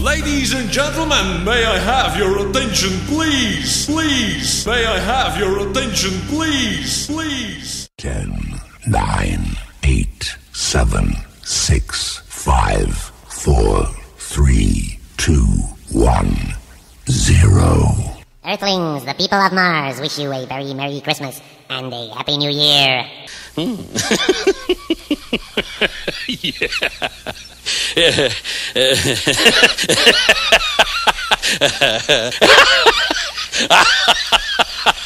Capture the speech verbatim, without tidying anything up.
Ladies and gentlemen, may I have your attention, please? Please, may I have your attention, please? Please. Ten, nine, eight, seven, six, five, four, three, two, one, zero. Earthlings, the people of Mars wish you a very Merry Christmas and a Happy New Year. Hmm. Yeah. Yeah.